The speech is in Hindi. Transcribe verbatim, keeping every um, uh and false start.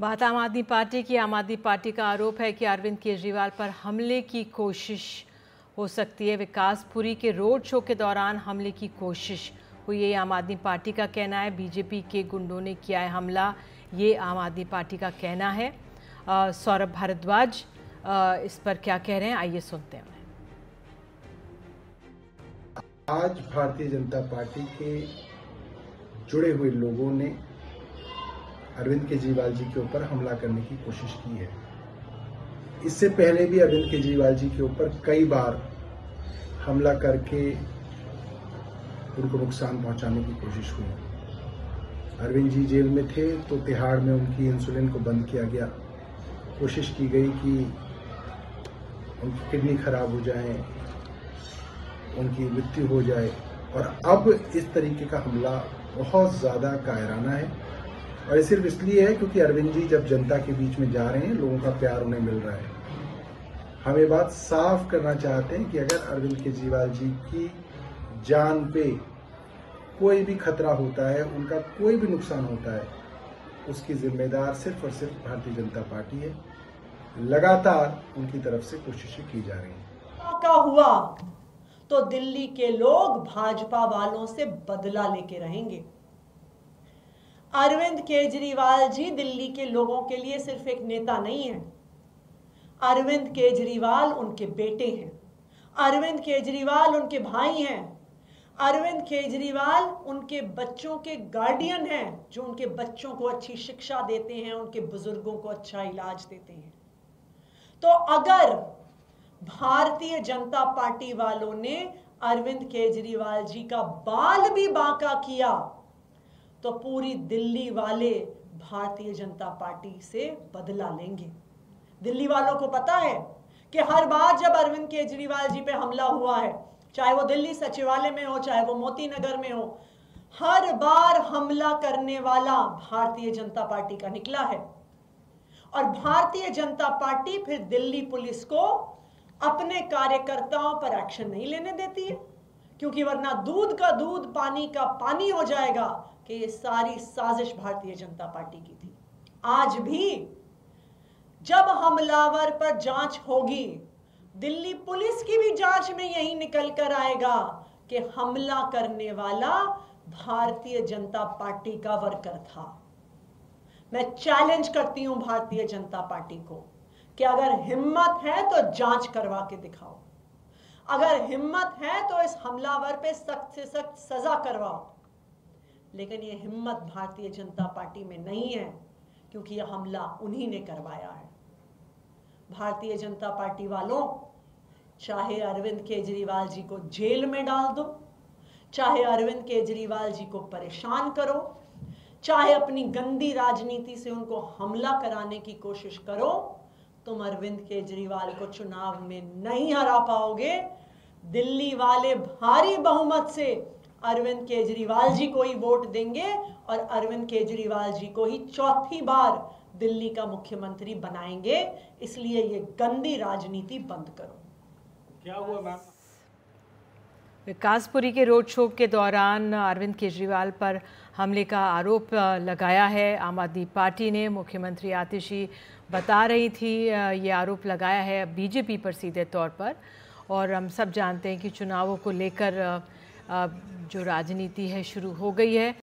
बात आम आदमी पार्टी की। आम आदमी पार्टी का आरोप है कि अरविंद केजरीवाल पर हमले की कोशिश हो सकती है। विकासपुरी के रोड शो के दौरान हमले की कोशिश हुई है, आम आदमी पार्टी का कहना है। बीजेपी के गुंडों ने किया है हमला, ये आम आदमी पार्टी का कहना है। सौरभ भारद्वाज इस पर क्या कह रहे हैं, आइए सुनते हैं। आज भारतीय जनता पार्टी के जुड़े हुए लोगों ने अरविंद केजरीवाल जी के ऊपर हमला करने की कोशिश की है। इससे पहले भी अरविंद केजरीवाल जी के ऊपर कई बार हमला करके उनको नुकसान पहुंचाने की कोशिश हुई। अरविंद जी जेल में थे तो तिहाड़ में उनकी इंसुलिन को बंद किया गया। कोशिश की गई कि उनकी किडनी खराब हो जाए, उनकी मृत्यु हो जाए, और अब इस तरीके का हमला बहुत ज़्यादा कायराना है। और ये सिर्फ इसलिए है क्योंकि अरविंद जी जब जनता के बीच में जा रहे हैं, लोगों का प्यार उन्हें मिल रहा है। हम ये बात साफ करना चाहते हैं कि अगर अरविंद केजरीवाल जी की जान पे कोई भी खतरा होता है, उनका कोई भी नुकसान होता है, उसकी जिम्मेदार सिर्फ और सिर्फ भारतीय जनता पार्टी है। लगातार उनकी तरफ से कोशिशें की जा रही हैं। का हुआ तो दिल्ली के लोग भाजपा वालों से बदला लेके रहेंगे। अरविंद केजरीवाल जी दिल्ली के लोगों के लिए सिर्फ एक नेता नहीं है। अरविंद केजरीवाल उनके बेटे हैं, अरविंद केजरीवाल उनके भाई हैं, अरविंद केजरीवाल उनके बच्चों के गार्डियन हैं, जो उनके बच्चों को अच्छी शिक्षा देते हैं, उनके बुजुर्गों को अच्छा इलाज देते हैं। तो अगर भारतीय जनता पार्टी वालों ने अरविंद केजरीवाल जी का बाल भी बांका किया तो पूरी दिल्ली वाले भारतीय जनता पार्टी से बदला लेंगे। दिल्ली वालों को पता है कि हर बार जब अरविंद केजरीवाल जी पे हमला हुआ है, चाहे वो दिल्ली सचिवालय में हो, चाहे वो मोती नगर में हो, हर बार हमला करने वाला भारतीय जनता पार्टी का निकला है। और भारतीय जनता पार्टी फिर दिल्ली पुलिस को अपने कार्यकर्ताओं पर एक्शन नहीं लेने देती है, क्योंकि वरना दूध का दूध पानी का पानी हो जाएगा कि ये सारी साजिश भारतीय जनता पार्टी की थी। आज भी जब हमलावर पर जांच होगी, दिल्ली पुलिस की भी जांच में यही निकल कर आएगा कि हमला करने वाला भारतीय जनता पार्टी का वर्कर था। मैं चैलेंज करती हूं भारतीय जनता पार्टी को कि अगर हिम्मत है तो जांच करवा के दिखाओ, अगर हिम्मत है तो इस हमलावर पे सख्त से सख्त सजा करवाओ। लेकिन ये हिम्मत भारतीय जनता पार्टी में नहीं है, क्योंकि यह हमला उन्हीं ने करवाया है। भारतीय जनता पार्टी वालों, चाहे अरविंद केजरीवाल जी को जेल में डाल दो, चाहे अरविंद केजरीवाल जी को परेशान करो, चाहे अपनी गंदी राजनीति से उनको हमला कराने की कोशिश करो, तुम अरविंद केजरीवाल को चुनाव में नहीं हरा पाओगे। दिल्ली वाले भारी बहुमत से अरविंद केजरीवाल जी को ही वोट देंगे और अरविंद केजरीवाल जी को ही चौथी बार दिल्ली का मुख्यमंत्री बनाएंगे। इसलिए ये गंदी राजनीति बंद करो। क्या हुआ मैम? विकासपुरी के रोड शो के दौरान अरविंद केजरीवाल पर हमले का आरोप लगाया है आम आदमी पार्टी ने। मुख्यमंत्री आतिशी बता रही थी ये आरोप लगाया है बीजेपी पर सीधे तौर पर। और हम सब जानते हैं कि चुनावों को लेकर जो राजनीति है शुरू हो गई है।